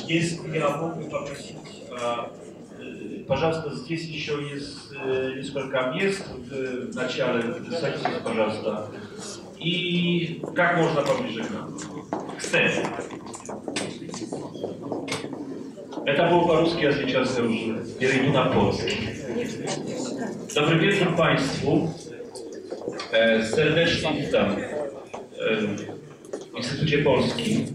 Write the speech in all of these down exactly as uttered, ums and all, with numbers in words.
Если я мог бы попросить, пожалуйста, здесь еще есть несколько мест в начале, садитесь, пожалуйста, и как можно поближе к нам, к сцене. Это было по-русски, а сейчас я уже перейду на польский. Dobry wieczór Państwu. Serdecznie witam w Instytucie Polskim.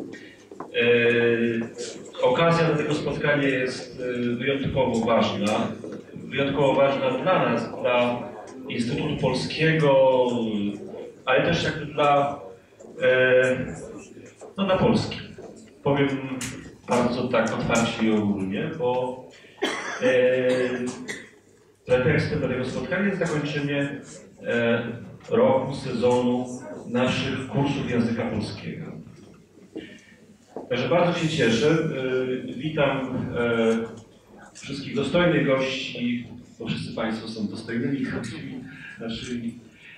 Okazja do tego spotkania jest wyjątkowo ważna. Wyjątkowo ważna dla nas, dla Instytutu Polskiego, ale też jakby dla, no, dla Polski. Powiem bardzo tak otwarcie i ogólnie, bo pretekstem do tego spotkania jest zakończenie roku, sezonu naszych kursów języka polskiego. Także bardzo się cieszę. Witam wszystkich dostojnych gości, bo wszyscy Państwo są dostojnymi gośćmi naszymi.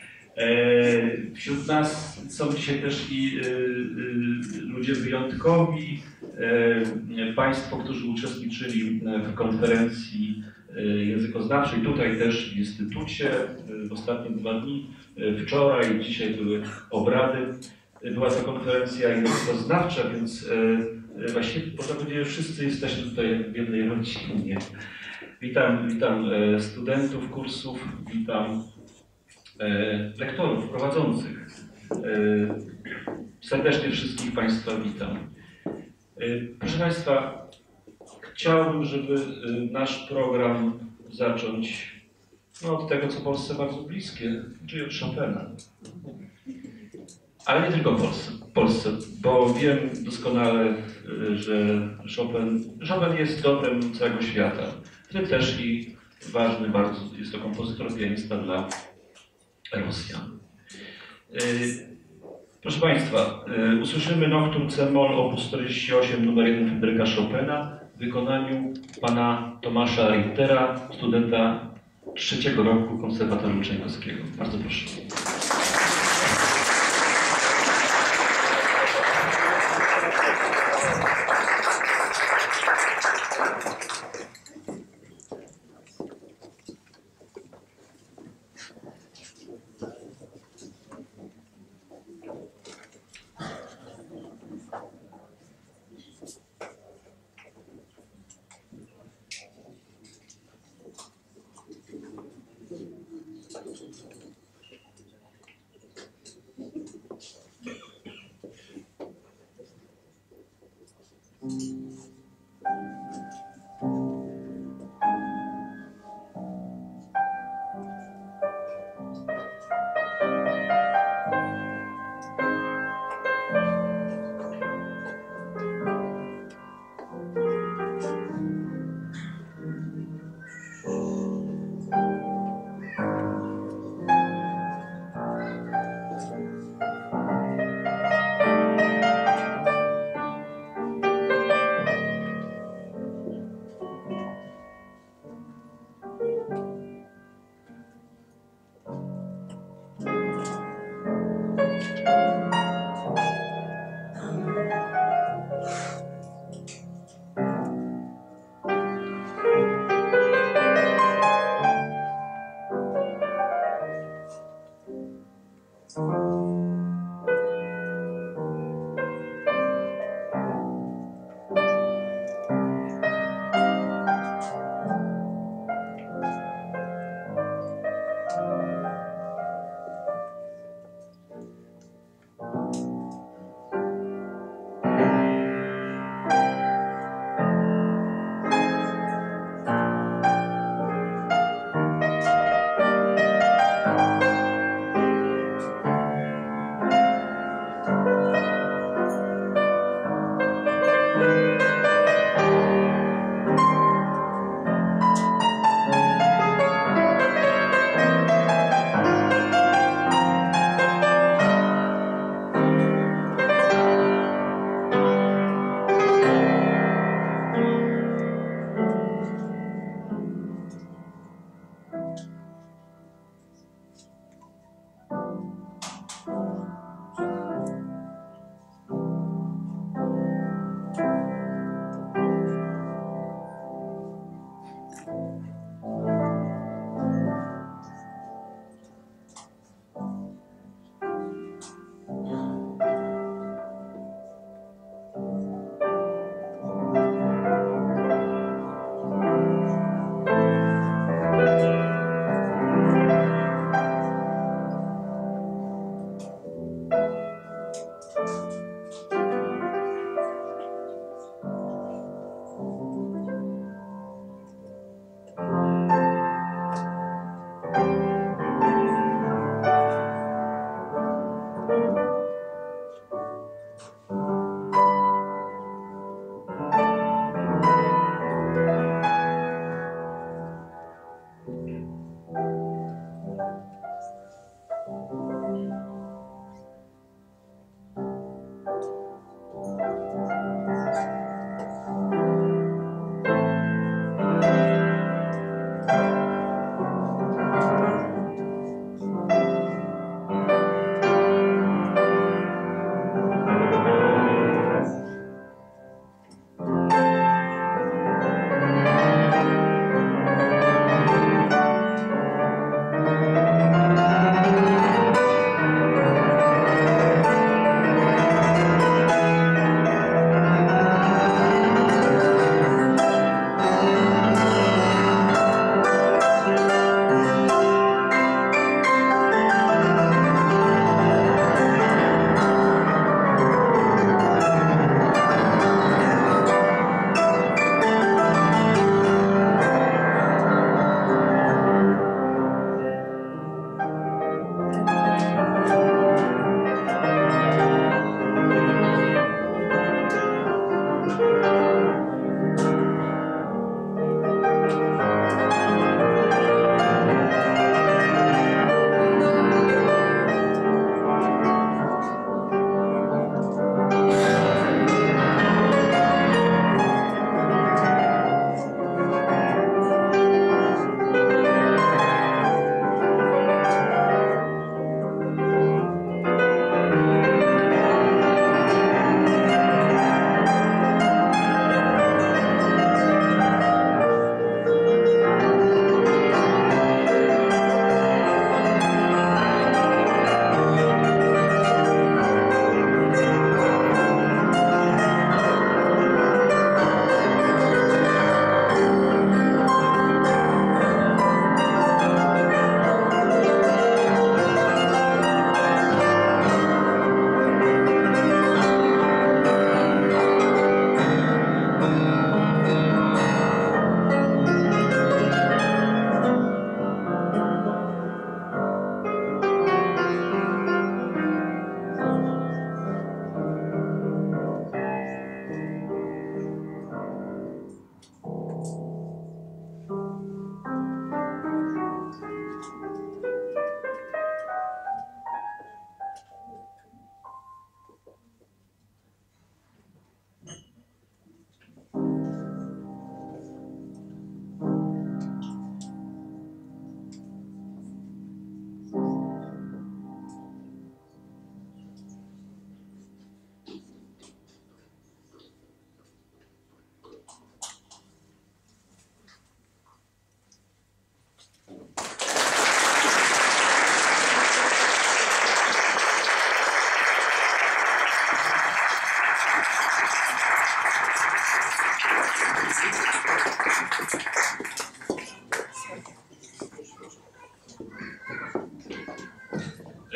Wśród nas są dzisiaj też i ludzie wyjątkowi, Państwo, którzy uczestniczyli w konferencji językoznawczej, tutaj też w Instytucie, w ostatnie dwa dni, wczoraj i dzisiaj były obrady. Była to konferencja językoznawcza, więc właściwie można powiedzieć, że wszyscy jesteśmy tutaj w jednej rodzinie. Witam, witam studentów kursów, witam lektorów prowadzących. Serdecznie wszystkich Państwa witam. Proszę Państwa, chciałbym, żeby nasz program zacząć no, od tego, co Polsce bardzo bliskie, czyli od Chopina. Ale nie tylko Polsce, Polsce, bo wiem doskonale, że Chopin, Chopin jest dobrem całego świata. W tym też i ważny bardzo jest to kompozytor, pianista dla Rosjan. Proszę Państwa, usłyszymy Nocturne C-moll op. czterdzieści osiem numer jeden Fryderyka Chopina w wykonaniu pana Tomasza Richtera, studenta trzeciego roku Konserwatorium Czajkowskiego. Bardzo proszę.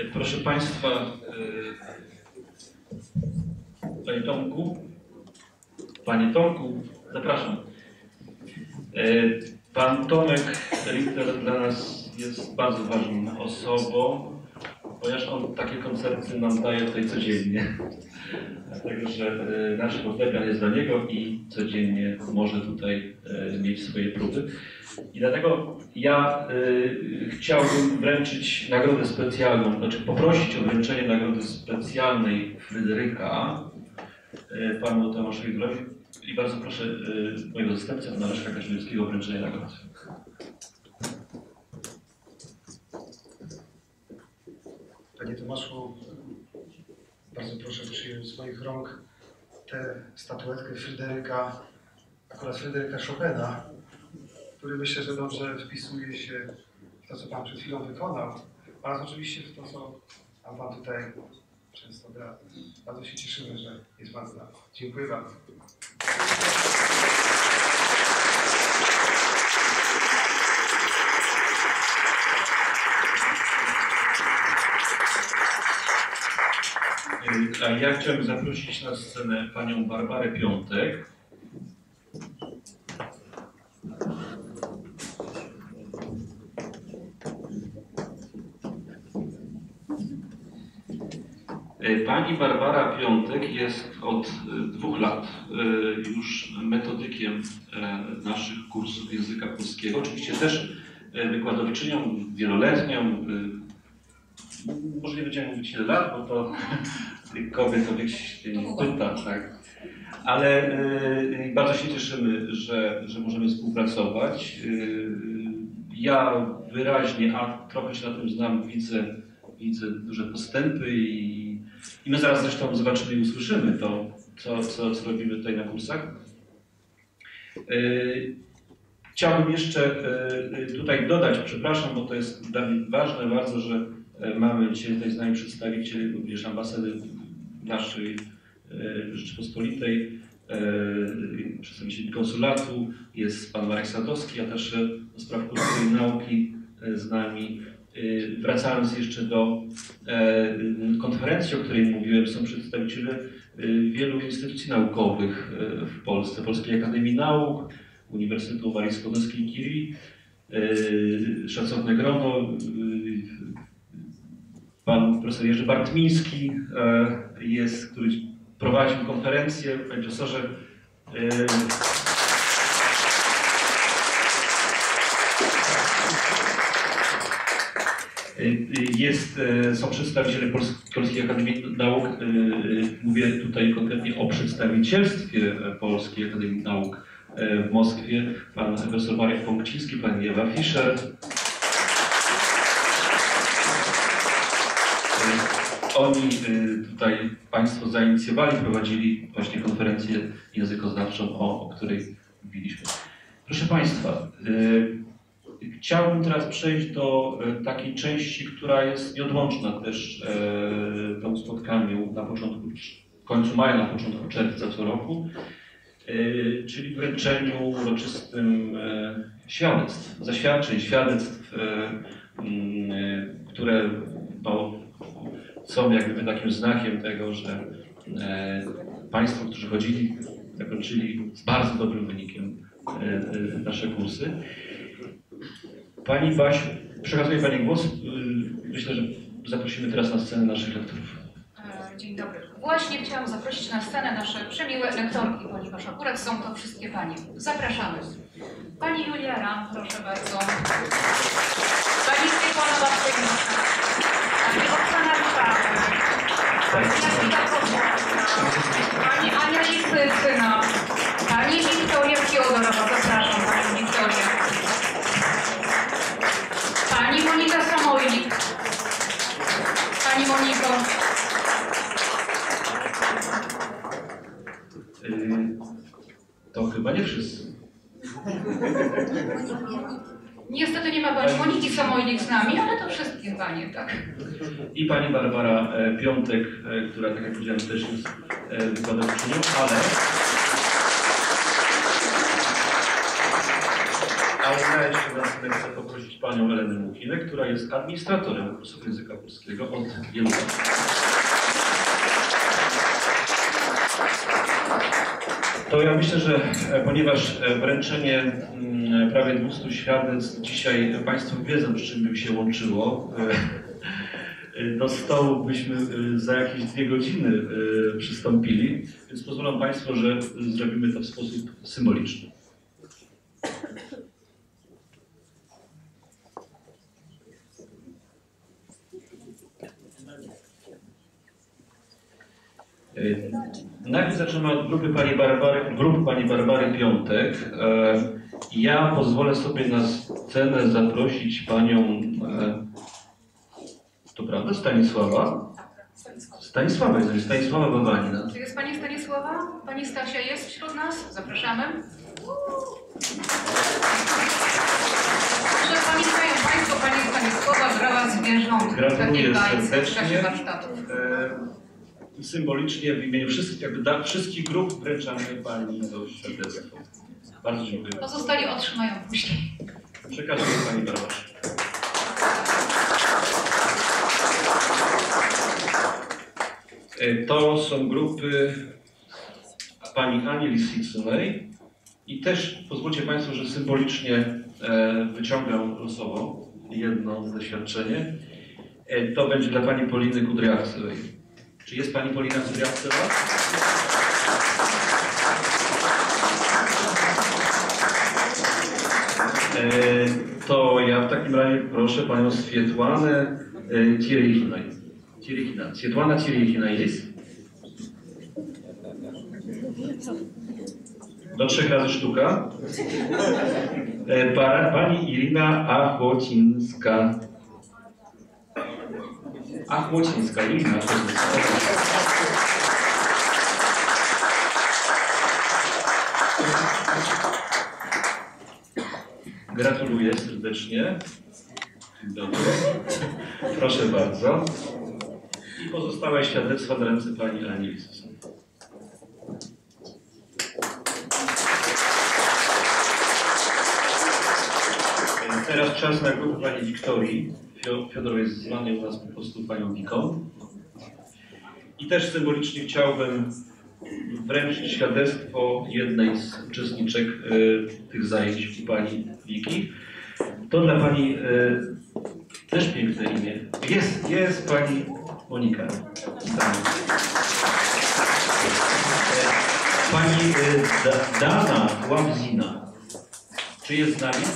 Proszę Państwa, Panie Tomku, Panie Tomku, zapraszam. Pan Tomek Richter dla nas jest bardzo ważną osobą, ponieważ on takie koncerty nam daje tutaj codziennie. Dlatego, że nasz fortepian jest dla niego i codziennie może tutaj mieć swoje próby. I dlatego ja y, chciałbym wręczyć nagrodę specjalną, znaczy poprosić o wręczenie nagrody specjalnej Fryderyka y, panu Tomaszowi Groź i bardzo proszę y, mojego zastępcę, pana Leszka Kaczmarskiego, o wręczenie nagrody. Panie Tomaszu, bardzo proszę przyjąć z moich rąk tę statuetkę Fryderyka, akurat Fryderyka Chopina, który myślę, że dobrze wpisuje się w to, co Pan przed chwilą wykonał, oraz oczywiście w to, co Pan, pan tutaj często gra. Bardzo się cieszymy, że jest Pan z nami. Dziękuję bardzo. A ja chciałbym zaprosić na scenę panią Barbarę Piątek. Pani Barbara Piątek jest od dwóch lat już metodykiem naszych kursów języka polskiego. Oczywiście też wykładowczynią wieloletnią. Może nie będziemy mówić ile lat, bo to kobiet to się nie pyta, tak. Ale bardzo się cieszymy, że, że możemy współpracować. Ja wyraźnie, a trochę się na tym znam, widzę, widzę duże postępy i I my zaraz zresztą zobaczymy i usłyszymy to, co, co, co robimy tutaj na kursach. Chciałbym jeszcze tutaj dodać, przepraszam, bo to jest dla mnie ważne bardzo, że mamy dzisiaj tutaj z nami przedstawicieli również ambasady naszej Rzeczypospolitej, przedstawicieli konsulatu, jest pan Marek Sadowski, a też do spraw kultury i nauki z nami. Wracając jeszcze do konferencji, o której mówiłem, są przedstawiciele wielu instytucji naukowych w Polsce, Polskiej Akademii Nauk, Uniwersytetu Marii Skłodowskiej-Curie, szacowne grono, pan profesor Jerzy Bartmiński jest, który prowadził konferencję, panie profesorze. Jest, są przedstawiciele Polskiej Akademii Nauk, mówię tutaj konkretnie o przedstawicielstwie Polskiej Akademii Nauk w Moskwie, pan profesor Marek Pąkciński, pani Ewa Fischer. Oni tutaj Państwo zainicjowali, prowadzili właśnie konferencję językoznawczą, o, o której mówiliśmy. Proszę Państwa, chciałbym teraz przejść do takiej części, która jest nieodłączna też e, temu spotkaniu na początku, w końcu maja, na początku czerwca co roku, e, czyli wręczeniu uroczystym e, świadectw, zaświadczeń, świadectw, e, e, które no, są jakby takim znakiem tego, że e, Państwo, którzy chodzili, zakończyli z bardzo dobrym wynikiem e, e, nasze kursy. Pani Basiu, przekazuję Pani głos. Myślę, że zaprosimy teraz na scenę naszych lektorów. Dzień dobry. Właśnie chciałam zaprosić na scenę nasze przemiłe lektorki, ponieważ akurat są to wszystkie Panie. Zapraszamy. Pani Julia Ram, proszę bardzo. Pani Stefana Bartkiewicz. Pani Oksana Ryszard. Pani Jadwiga Kozłowska. Pani Ania Lisycyna. Pani Wiktoria Fiodorowa. Zapraszam Pani Wiktorię. Pani Monika Samojlik. Pani Moniko. Yy, to chyba nie wszyscy. Niestety nie ma Pani Moniki Samojlik z nami, ale to wszystkie Panie, tak? I Pani Barbara e, Piątek, e, która, tak jak powiedziałem, też jest e, wykładowczynią, ale... Ale ja jeszcze na chwilę chcę poprosić panią Elenę Muchinę, która jest administratorem kursu języka polskiego od wielu lat. To ja myślę, że ponieważ wręczenie prawie dwieście świadectw dzisiaj Państwo wiedzą, z czym by się łączyło, do stołu byśmy za jakieś dwie godziny przystąpili, więc pozwolą Państwo, że zrobimy to w sposób symboliczny. Najpierw zaczynamy od grupy pani Barbary, grup pani Barbary Piątek. Ja pozwolę sobie na scenę zaprosić panią, to prawda, Stanisława? Stanisława, jest Stanisława Bawanina. Czy jest pani Stanisława? Pani Stasia jest wśród nas? Zapraszamy. Że pamiętają Państwo, pani Stanisława brała zwierząt w takiej bajce w czasie warsztatów. I symbolicznie w imieniu wszystkich, jakby da, wszystkich grup wręczamy pani to świadectwo. Bardzo dziękuję. Pozostali otrzymają później. Przekazuję pani Barbarze. To są grupy pani Ani Lisicynej i też pozwólcie Państwo, że symbolicznie wyciągam losowo jedno doświadczenie. To będzie dla pani Poliny Kudryawcowej. Czy jest pani Polina Kudryawcowa? To ja w takim razie proszę panią Swietłanę Cierechina. Cierechina. Swietłana Cierechina jest? Do trzech razy sztuka. Pani Irina Achłocińska. Achłocińska, Irina Achłocińska. Gratuluję serdecznie. Dobry. Proszę bardzo. I pozostałe świadectwa na ręce pani Ani Lisicynej. Teraz czas na grupę pani Wiktorii. Fiodor jest zwany u nas po prostu panią Wiką. I też symbolicznie chciałbym wręczyć świadectwo jednej z uczestniczek y, tych zajęć u pani Wiki. To dla pani y, też piękne imię. Jest, jest pani Monika. Tam. Pani y, da, Dana Łabzina. Czy jest z nami?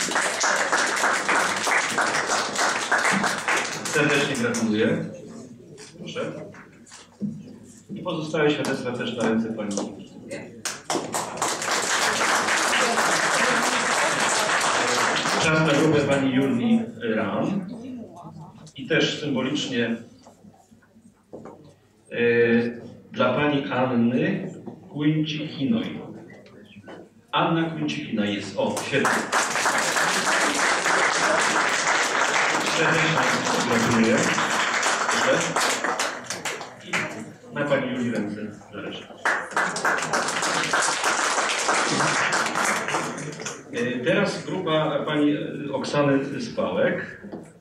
Serdecznie gratuluję. Proszę. I pozostałe świadectwa też na ręce pani. Czas na grupę pani Julii Ram. I też symbolicznie yy, dla pani Anny Kuńczykinoj. Anna Kuńczykina jest. O, świetnie. Serdecznie gratuluję. Proszę. I na pani Julii ręce zależy. Teraz grupa pani Oksany Spałek.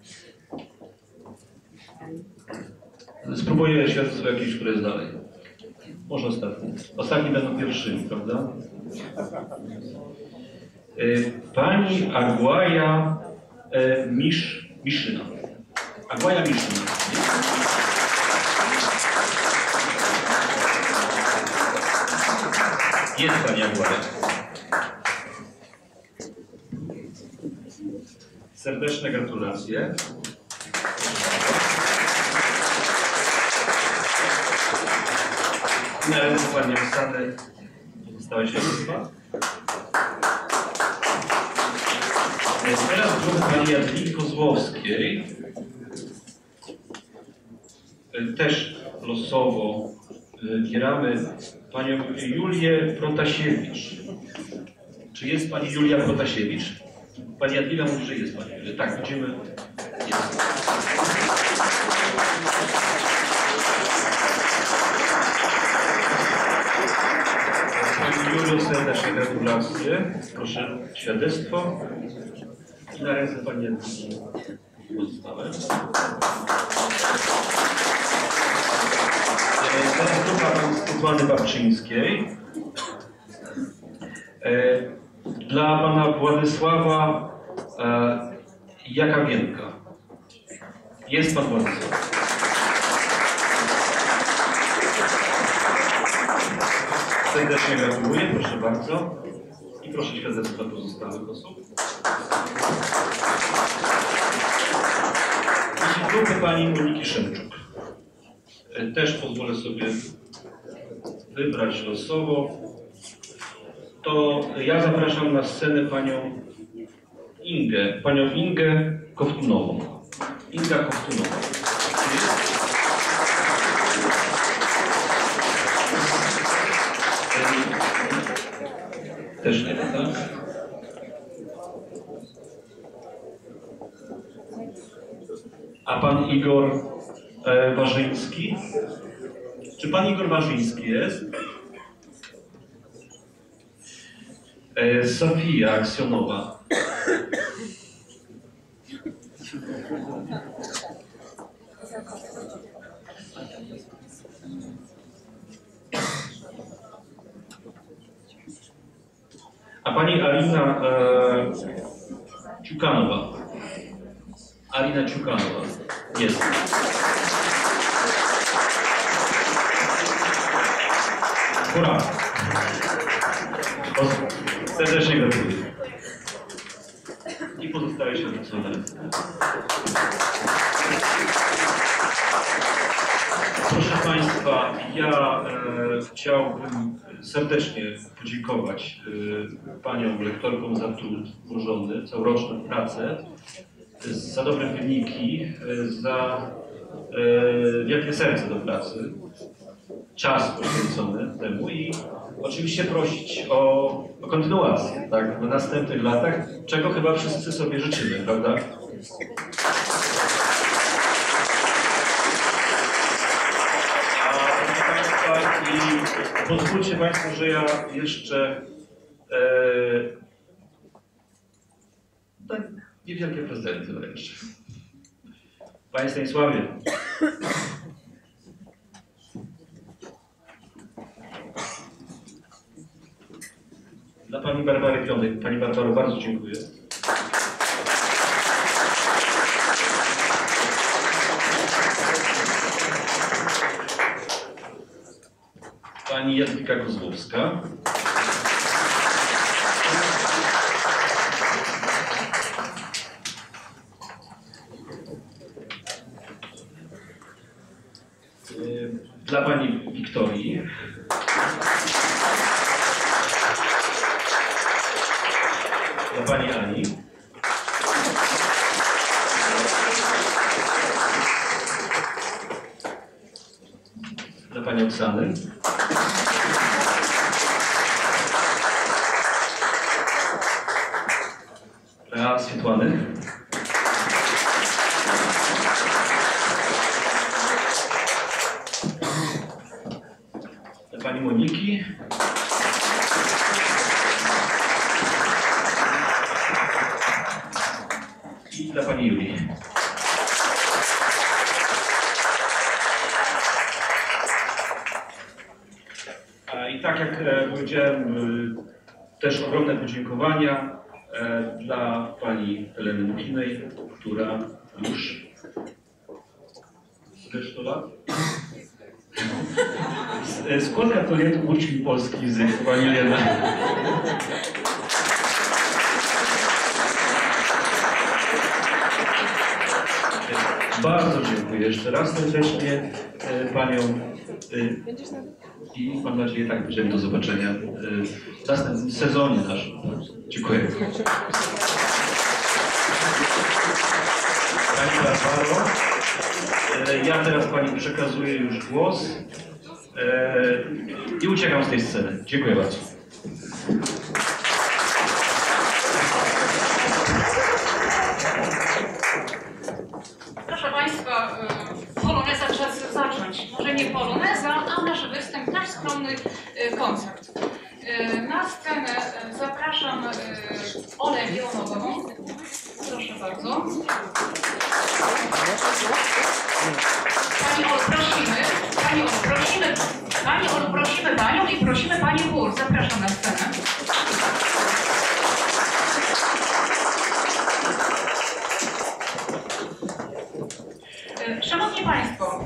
Spróbuję świadectwo jakieś, które jest dalej. Może ostatni. Ostatni będą pierwszymi, prawda? Pani Agłaja Misz, Miszyna. Agłaja Miszyna. Jest pani Agłaja. Serdeczne gratulacje. Na ręce pani Oksany została świadectwa. Teraz grupa pani Jadwigi Kozłowskiej. Też losowo wybieramy panią Julię Protasiewicz. Czy jest pani Julia Protasiewicz? Pani Jadwiga mówi, że jest pani Julia. Tak, widzimy. Jest. Pani Julia Bardzo serdecznie gratulacje. Proszę świadectwo. I na ręce pani Jadwigi pozostałe. Teraz grupa pani Suzanny Babczyńskiej. Dla pana Władysława Jakawienka. Jest pan Władysław. Serdecznie gratuluję, proszę bardzo. I proszę świadectwa pozostałych osób. I grupy pani Moniki Szymczuk. Też pozwolę sobie wybrać losowo. To ja zapraszam na scenę panią Ingę, panią Ingę Kowtunową. Inga Kowtunowa. Też nie, tak? A pan Igor e, Warzyński? Czy pan Igor Warzyński jest? E, Sofia Aksjonowa. A pani Alina e, Ciukanowa. Alina Ciukanowa. Jest. Hurra! Serdecznie gratuluję. I pozostałe się odwrócone. Proszę państwa, ja e, chciałbym serdecznie podziękować e, paniom lektorkom za trud włożony, całoroczną pracę, e, za dobre wyniki, e, za e, wielkie serce do pracy, czas poświęcony temu i oczywiście prosić o, o kontynuację, tak, w następnych latach, czego chyba wszyscy sobie życzymy, prawda? I pozwólcie państwo, że ja jeszcze e, tak niewielkie prezenty wręcz. Panie Stanisławie. Dla pani Barbary Piątek. Pani Barbaro, bardzo dziękuję. Pani Jadwiga Kozłowska. Dla pani Wiktorii. Dla pani Ani. Dla pani Oksany. Dla Swietłany. Dla pani Moniki. I dla pani Julii. I tak jak powiedziałem, też ogromne podziękowania dla pani Heleny Muchinej, która już też to lat? Skąd katolików uczy polski język, pani Lena? Bardzo dziękuję jeszcze raz serdecznie paniom i mam nadzieję, tak będziemy do zobaczenia w następnym sezonie naszym. Dziękuję. Pani Barbaro, ja teraz pani przekazuję już głos i uciekam z tej sceny. Dziękuję bardzo. Proszę państwa, poloneza czas zacząć. Może nie poloneza, a nasz występ, nasz skromny koncert. Na scenę zapraszam Olę Leonową. Proszę bardzo. Pani Olu, prosimy, Pani Olu, prosimy, Pani Olu, prosimy Panią i prosimy Pani Chór. Zapraszam na scenę. Szanowni Państwo,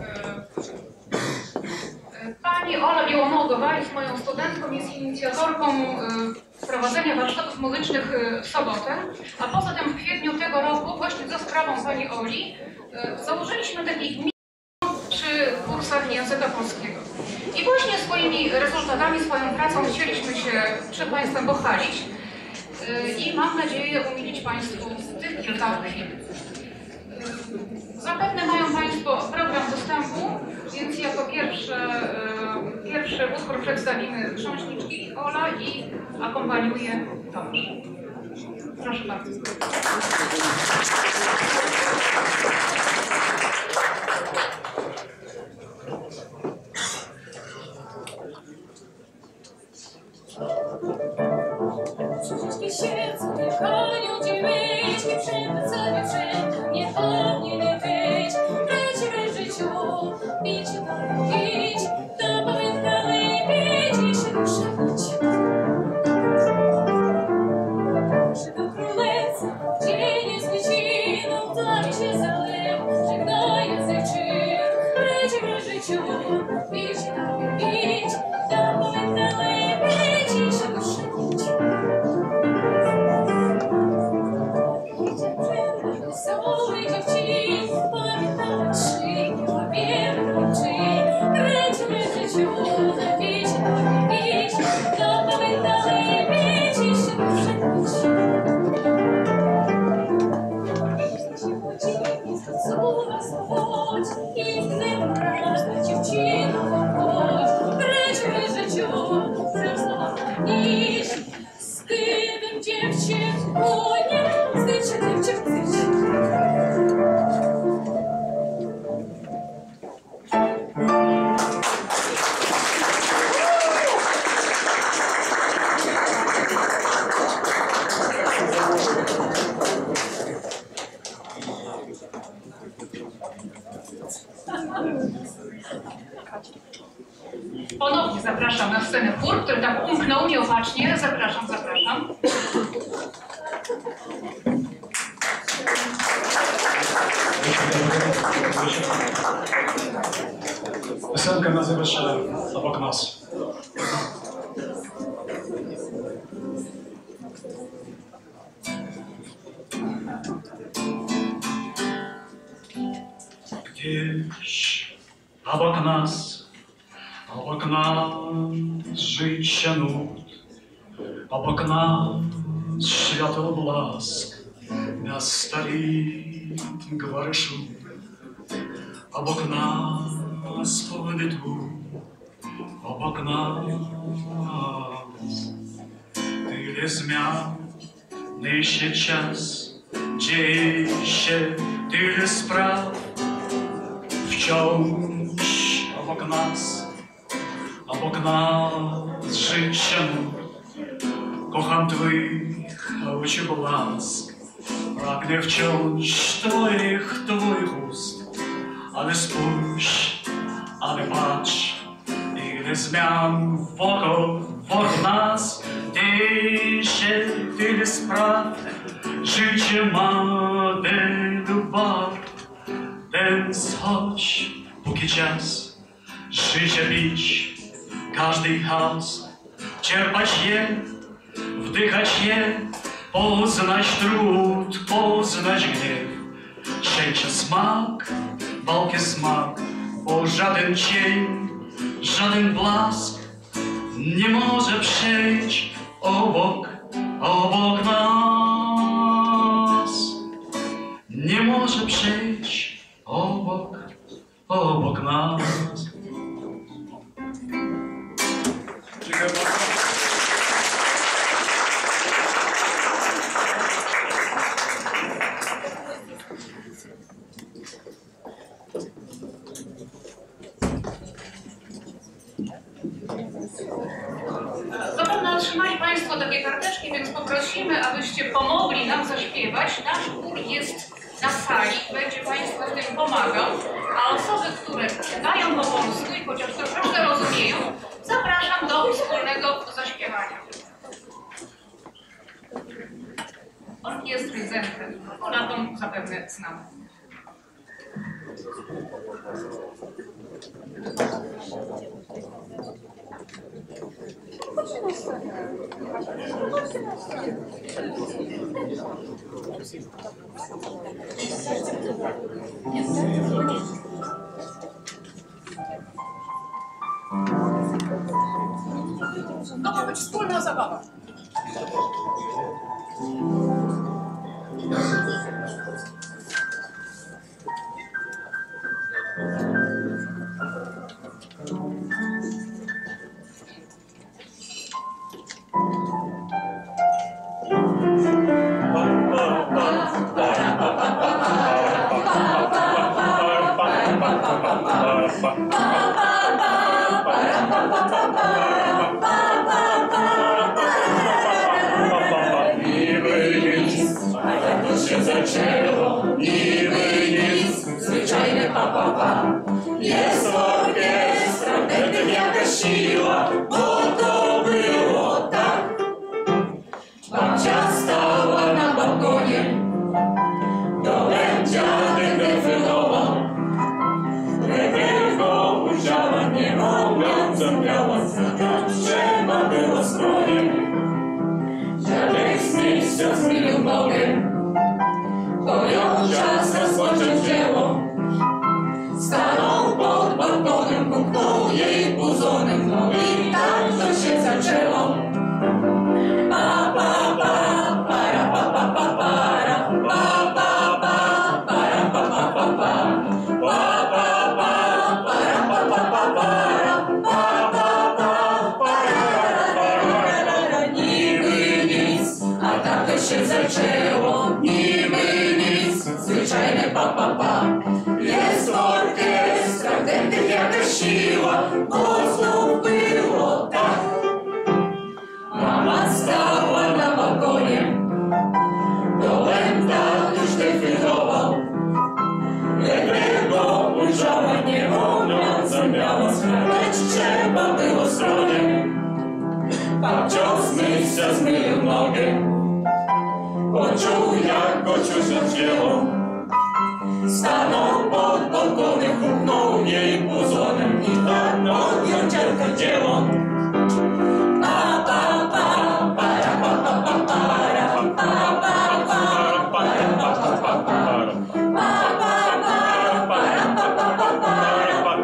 Pani Ola Biełonogowa jest moją studentką, jest inicjatorką prowadzenia warsztatów muzycznych w sobotę, a poza tym w kwietniu tego roku właśnie za sprawą Pani Oli założyliśmy taki gmin przy kursach języka polskiego. I właśnie swoimi rezultatami, swoją pracą chcieliśmy się przed Państwem pochwalić i mam nadzieję umilić Państwu tych kilka chwil. Zapewne mają Państwo program dostępu, więc jako pierwsze, pierwszy utwór przedstawimy książniczki Ola i akompaniuje Tomasz. Proszę bardzo. Książki siedzą, mieszkają dziewięćki, przemycanie wszędzie, nie powinien być. Leci w życiu, bić i bawić, to powiem dalej bić i się ruszyć. Przybył królewca, dzień jest nieciną, dali się zalew, żegna język czyn. Leci w życiu, bić i bawić, to powiem dalej bić i się ruszyć. Wesołej dziewczyny, pamiętamy trzy, nie łapiemy oczy. Kręcimy w życiu, napić, napić, to powiem dalej bić i się ruszyć. Jeśli się podziwi, zacuwa zachodź i gdy raz na dziewczyną chodź. Kręcimy w życiu, przestała niż z tym dziewczyn płynie, wstydź się, wstydź się, wstydź się. Ponownie zapraszam na scenę chór, który tak umknął nieopatrznie. Zapraszam, zapraszam. Piosenka nazywa się Obok nas. Gdzieś obok nas, obok nas życia nut, obok nas światło blask, miasta rytm gwary szum, obok nas pełny tłum, obok nas tyle zmian, niesie czas, dzieje się tyle spraw. Wciąż obok nas, obok nas życia nut. Kocham Twych oczu blask, pragnę wciąż Twoich, Twoich ust. Ale spójrz, ale patrz, ile zmian wokół, wokół nas. Dzieje się tyle spraw, życie ma wielu barw. Więc chodź, póki czas, życie bić, każdy chaos, czerpać je, wdychać je, poznać trud, poznać gniew. Życia smak, walki smak, bo żaden cień, żaden blask nie może przejść obok, obok nas. Nie może przejść obok, obok nas. Dziękuję bardzo. Zapewne karteczki, więc poprosimy, abyście pomogli nam zaśpiewać. Nasz chór jest na sali, będzie Państwu w tym pomagał, a osoby, które czytają po polsku i chociaż troszeczkę rozumieją, zapraszam do wspólnego zaśpiewania. Orkiestry Zentrem, na tą zapewne znamy. To ma być wspólna zabawa. Zwyczajne pa, pa, pa. Jest orkiestra, wtedy jakaś siła, bo to było tak. Babcia stała na balkonie, dołem dziadek refrenował. Refren ujrzała, nie mówiąc, zabrała, zadać trzeba było stronie. Dziadek z miejsca zmienił nogę, pojął czas na słończem dzieło. Stanął pod balkonem, puknął jej puzonem, no i tak to się zaczęło. Pa, pa, pa, para, pa, pa, pa, para, pa, pa, pa, para, pa, pa, pa, pa, pa, pa, pa, para, pa, pa, pa, para, pa, pa, pa, para. Niby nic, a tak to się zaczęło. Niby nic, zwyczajne pa, pa, pa. Jest orkiestra, wtedy jakaś siła, bo znów było tak. Mama stała na balkonie, dołem tatuś defylował. Jednego ujrzała, nie mówiąc, zamiała, lecz trzeba było stronie. Babcio z miejsca zmylił nogę, poczuł jak go ciuś odcięło. Stanął pod balkonem, puknął jej puzonem i tak odjął dziadka dzieło. Pa, pa, pa, para, pa, pa, pa, para, pa, pa, pa, para, pa, pa, pa, para, pa, pa, pa, para, pa, pa, pa, para, pa,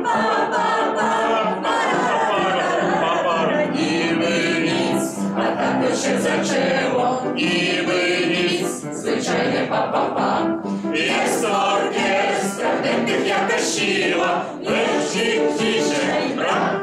pa, pa, para. Niby nic, a tak to się zaczęło. Niby nic, zwyczajnie pa, pa, pa. Jest orkiestra, wtedy jakaś siła, lecz ich dzisiaj brak.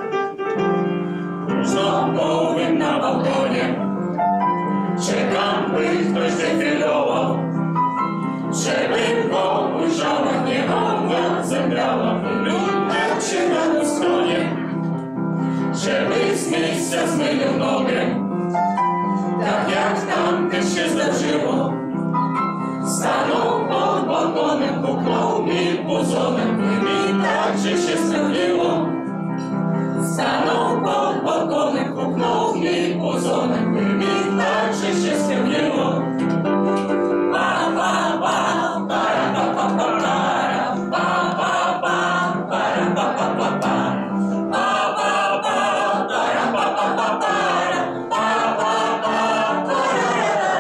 Różno powiem na balkonie, czekam, by ktoś defilował. Żebym go ujrzała, nie mogła, zebrała, wyglądać się na tej stronie. Żeby z miejsca zmylił nogę, tak jak tamten się zdarzyło. Stanął pod balkonem, puknął mi puzonem, i tak, że się spełniło. Stanął pod balkonem, puknął mi puzonem, i tak, że się spełniło. Pa, pa, pa, para, pa, pa, pa, para, pa, pa, pa, para, pa, pa, pa, pa, pa, pa, pa, para, pa, pa, pa, para, pa, pa, pa, para.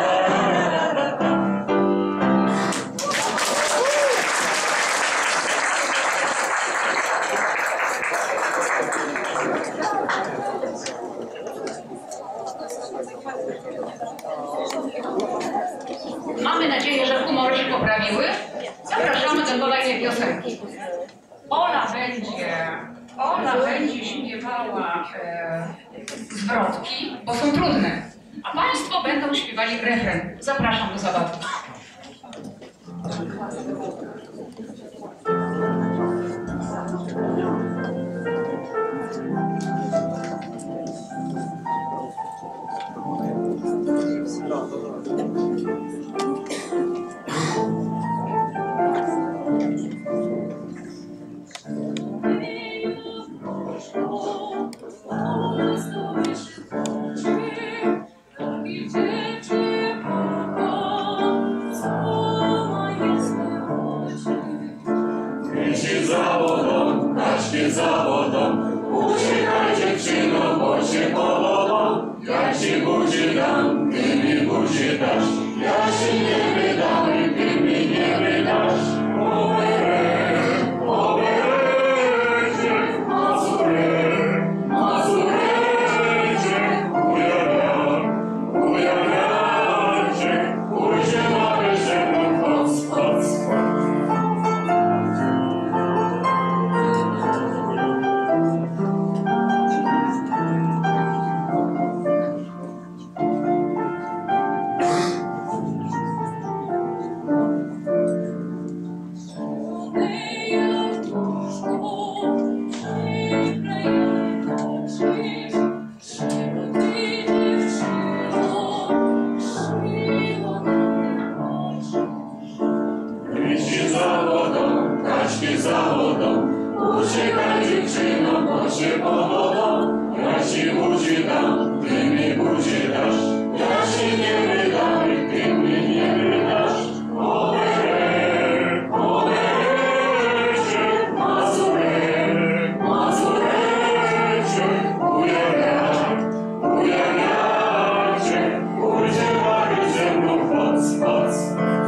Mamy nadzieję, że humory się poprawiły. Zapraszamy do kolejnej piosenki. Ola będzie, Ola będzie śpiewała e, zwrotki, bo są trudne, a Państwo będą śpiewali refren. Zapraszam do zabawy. Idźcie za wodą, kaczki za wodą, uciekaj dziewczyno, bo się powodą. Ja ci buzi dam, ty mi buzi dasz, ja ci nie wydam i ty mi nie wydasz. Oberę, oberecie, Mazurek, Mazurecie, ujawia, ujawiacie, pójdzie mamy ze mną, chodź, chodź. Za wodą, uciekaj dziewczyno, bo się powodą. Ja ci buzi dam, ty mi buzi dasz, ja ci nie wydam i ty mi nie wydasz. Oberek, oberecie, Mazurek, Mazurecie, ujawia, ujawiacie, pójdzie bawić ze mną, chodź, chodź.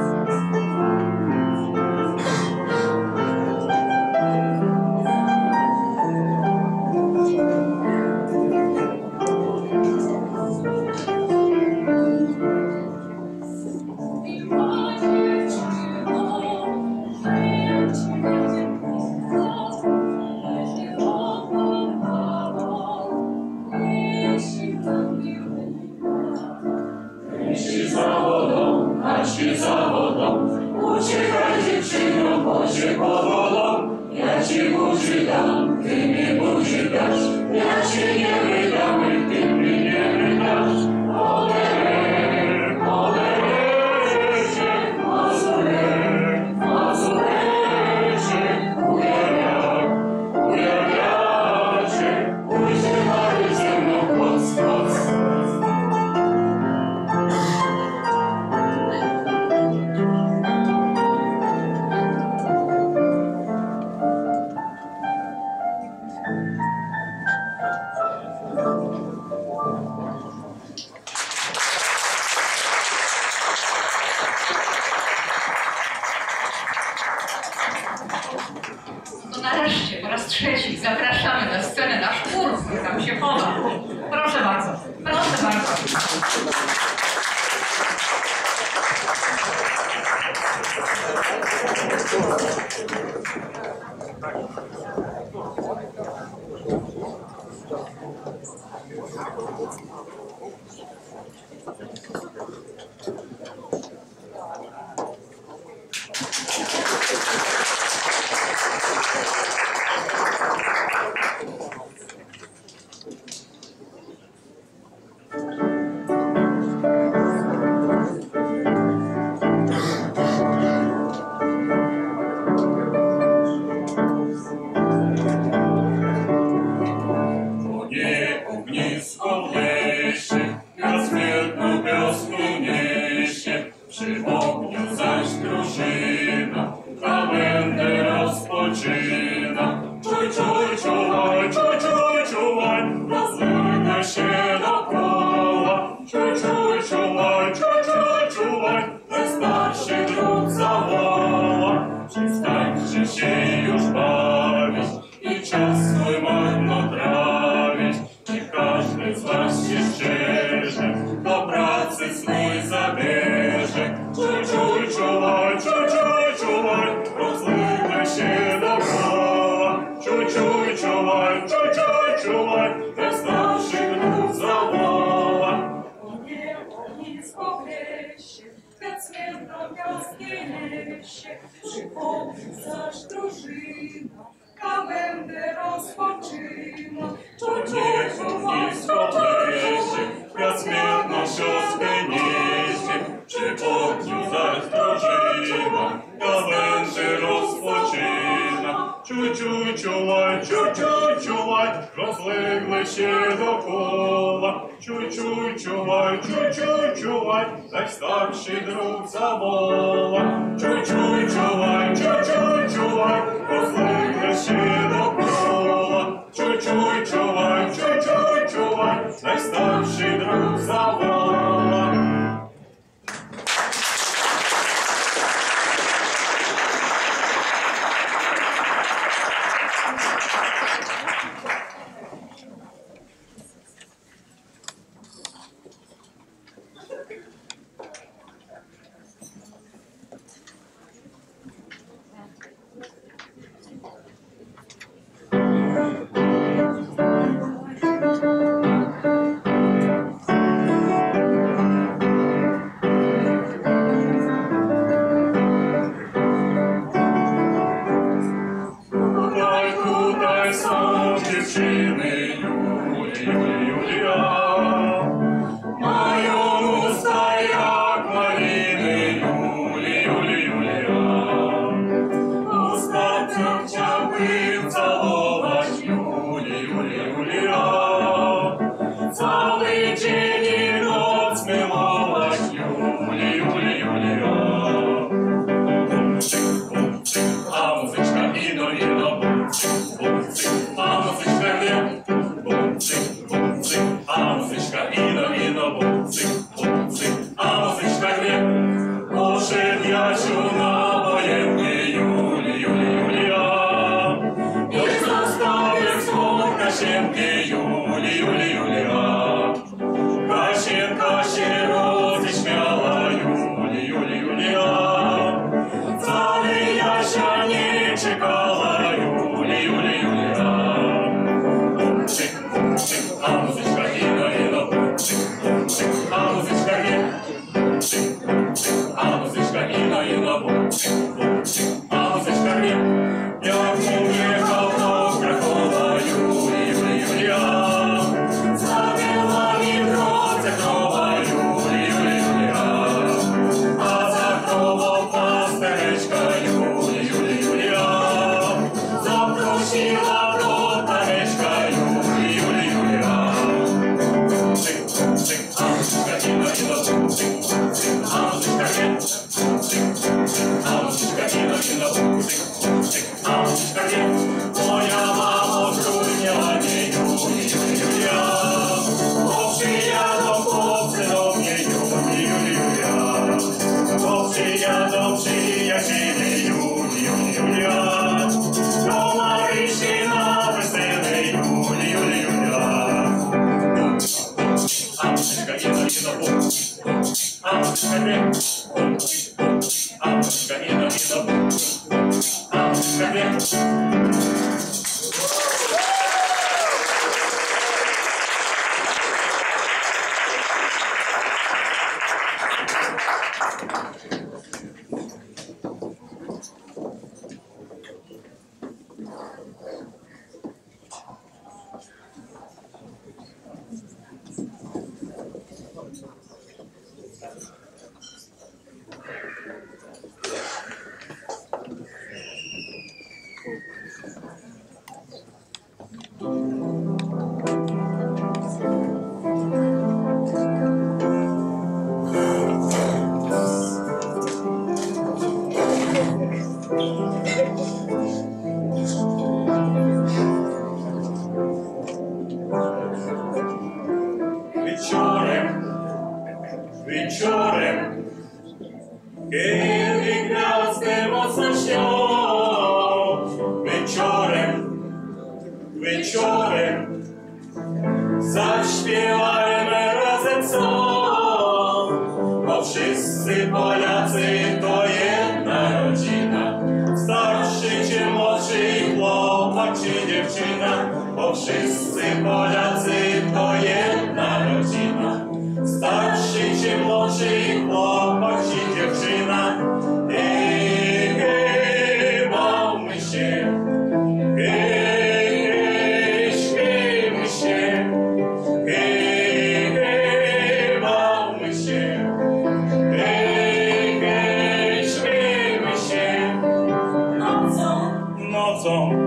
Za wodą, kaczki za wodą, uciekaj dziewczyno, bo się powodą. Ja ci buzi dam, ty mi buzi dasz, ja ci nie wydam i ty mi nie wydasz. Oberek, oberecie, Mazurek, Mazurecie, ujawia, ujawiacie, pójdzie bawić ze mną, chodź, chodź. No nareszcie, po raz trzeci zapraszamy na scenę nasz chór, który tam się chowa. Proszę bardzo, proszę bardzo. Przy ogniu zaś drużyna, a będę rozpoczyna. Czuj, czuj, czułaj, czuj, czuj, czułaj, rozlegaj się dookoła. Czuj, czuj, czułaj, czuj, czuj, czułaj, wystarczy drut zawoła. Przestańcie się już bawić i czas swój marno trawić. Niech każdy z was się szczerze do pracy swój zabierze. Czuj, czuj, czułaj, czuj, czuj, czułaj, rozlegaj się dookoła. Czuj, czuj, czułaj, czuj, czuj, czułaj, wystarczy drut zawoła. O niebo nisko wiesie, kwiat smętną wioskę niesie. Przy ogniu zaś drużyna, gawędę rozpoczyna. Czuj, czuj, czułaj, nisko wiesie, kwiat smętną wioskę niesie. Przy ogniu zaś drużyna, gawędę rozpoczyna. Czuj, czuj, czułaj, czuj, czuj, czułaj, rozlegle się dookoła. Чуй, чуй, чувай, чуй, чуй, чувай, найстарший друг завола. Чуй, чуй, чувай, чуй, чуй, чувай, послухай ще довкола. Чуй, чуй, чувай, чуй, чуй, чувай, найстарший друг завола.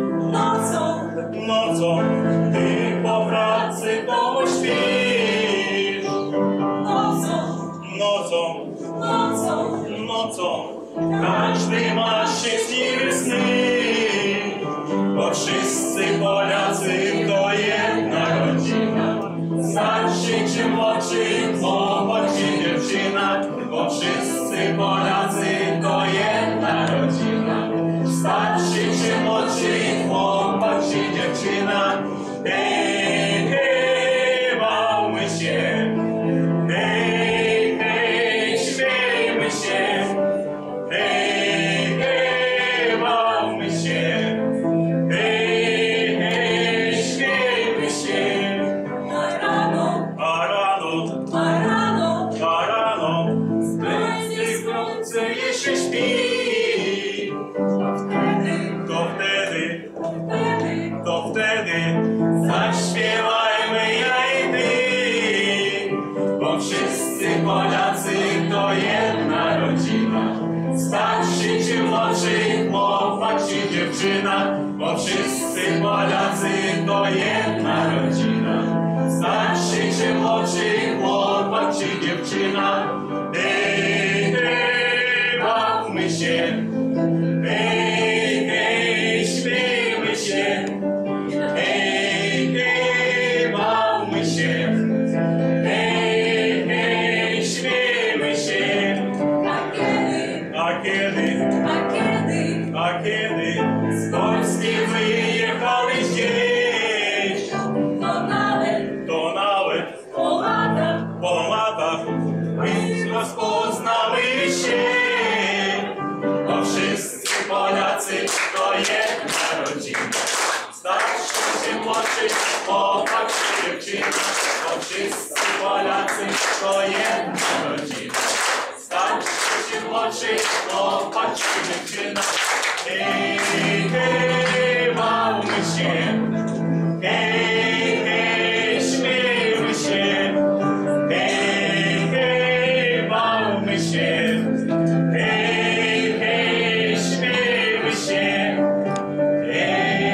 Nocą, ty po pracy domu śpi. się śniły sny, bo wszyscy Polacy to jedna rodzina. Starszy czy młodszy, chłopak czy dziewczyna, bo wszyscy Polacy to jedna rodzina. Starszy czy młodszy, chłopak czy dziewczyna, hej, hej, bawmy się, hej, hej, śmiejmy się, hej, hej, bawmy się, hej, hej, śmiejmy się. A rano, A rano, a rano, a rano, spędzi słońce jeszcze śpi. wtedy, To wtedy, wtedy, to wtedy zaśpiewajmy ja i ty, bo wszyscy Polacy to jedna rodzina. Starszy czy młodszy, chłopak czy dziewczyna, bo wszyscy Polacy to jedna rodzina. Starszy czy młodszy, chłopak czy dziewczyna, hej, hej, bawmy się, hej, hej, śmiejmy się, hej, hej, bawmy się, hej, hej, śmiejmy się. a kiedy, A kiedy, a kiedy, a kiedy z Polski wyjechałeś gdzieś, to nawet to nawet po latach, po latach my rozpoznały się, bo wszyscy Polacy to jedna rodzina. Starszy czy młodszy, chłopak czy dziewczyna, bo wszyscy Polacy to jedna rodzina. Starszy czy młodszy, chłopak czy dziewczyna, hej, hej, bawmy się, hej, hej, śmiejmy się, hej, hej, bawmy się, hej, hej, śmiejmy się, hej.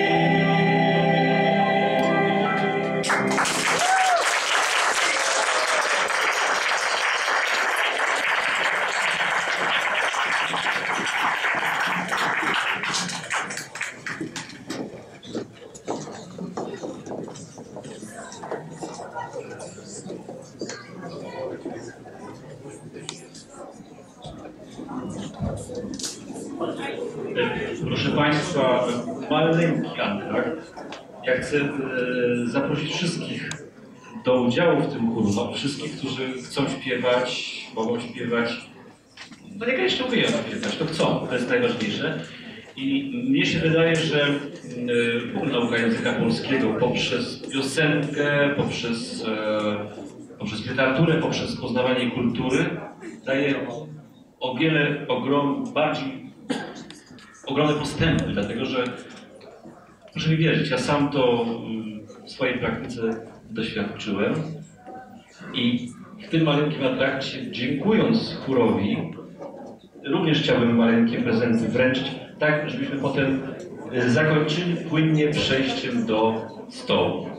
Proszę Państwa, maleńki antrakt. Ja chcę e, zaprosić wszystkich do udziału w tym chóru. No, wszystkich, którzy chcą śpiewać, mogą śpiewać. No niekoniecznie umieją śpiewać, to chcą, to jest najważniejsze. I mnie się wydaje, że e, w ogóle nauka języka polskiego poprzez piosenkę, poprzez, e, poprzez literaturę, poprzez poznawanie kultury daje o wiele ogrom, bardziej ogromne postępy, dlatego że proszę mi wierzyć, ja sam to w swojej praktyce doświadczyłem i w tym maleńkim atrakcie, dziękując chórowi, również chciałbym maleńkie prezenty wręczyć, tak żebyśmy potem zakończyli płynnie przejściem do stołu.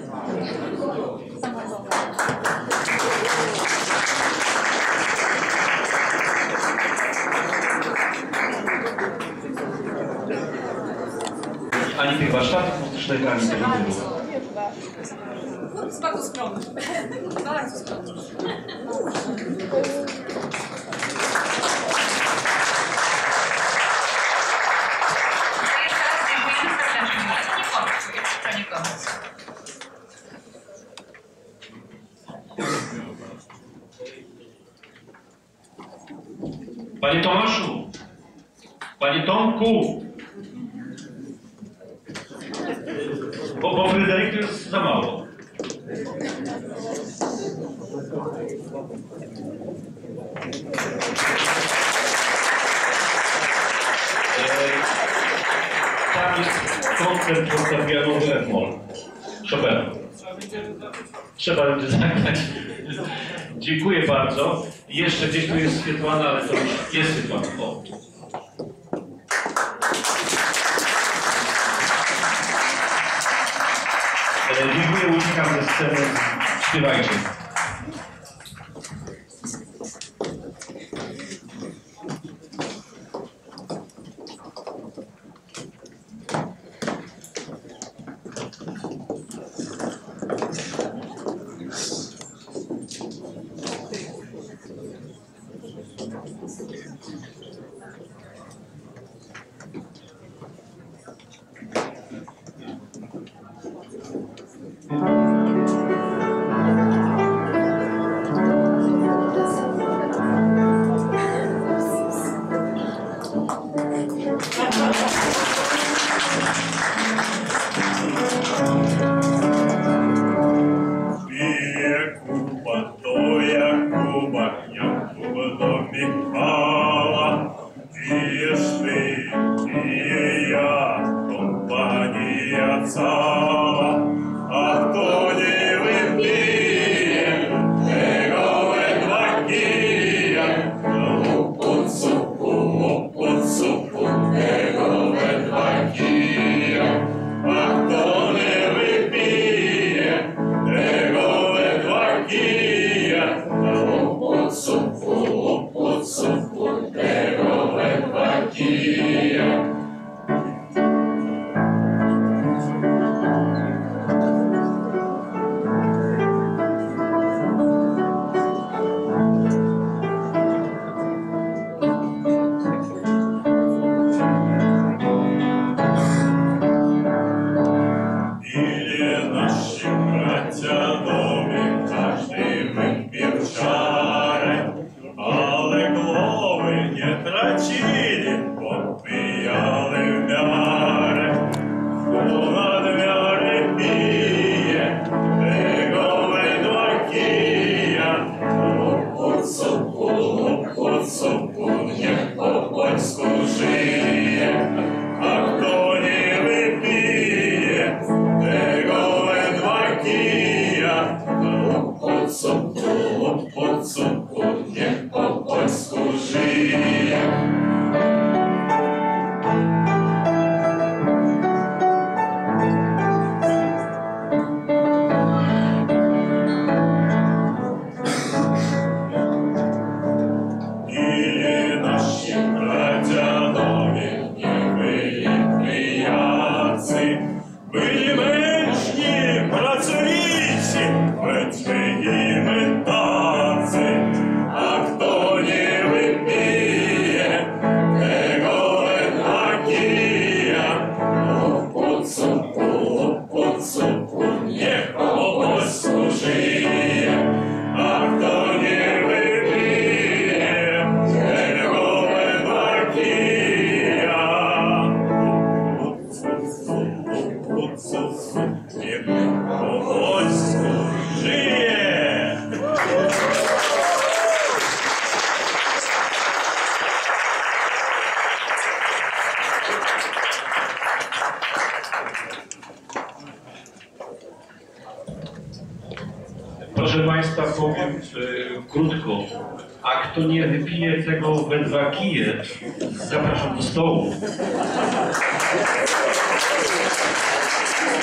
Ani tych warsztatów muzycznych, ani tego nie było. Jest bardzo skromny. Bardzo skromny. Jeszcze raz dziękujemy serdecznie. Nie kończę, jeszcze nie kończę. Panie Tomaszu! Panie Tomku! Bo, bo Fryderyk to jest za mało. Eee, tam jest koncert fortepianowy F-moll. Chopina. Trzeba będzie zagrać. Dziękuję bardzo. Jeszcze gdzieś tu jest świetłana, ale to już jest świetłana. O. Dziękuję, uciekam ze sceny. Śpiewajcie. cała, a kto nie wypije tego ledwa kija, to pod supu, pod supu tego ledwa kija, a kto nie wypije tego ledwa kija, to pod supu, pod supu tego ledwa kija. Ile nasi bracia domy, każdy wypił czarę, ale głowy nie tracili, popijali w miarę. Kto nadmiary pije, tego ledwa kija, pod supu, pod supu, niech po polsku żyje, a kto nie wypije tego ledwa kija, pod supu, pod supu, niech po polsku żyje. Ile nasi pradziadowie nie byli pijacy, byli mężni, pracowici, choć i my tacy. A kto nie wypije tego ledwa kija, to pod supu, pod supu, niech po polsku żyje. A kto nie wypije tego ledwa kija, pod supu, pod supu, niech po polsku żyje. Proszę Państwa, powiem e, krótko. A kto nie wypije tego we dwa kije, zapraszam do stołu.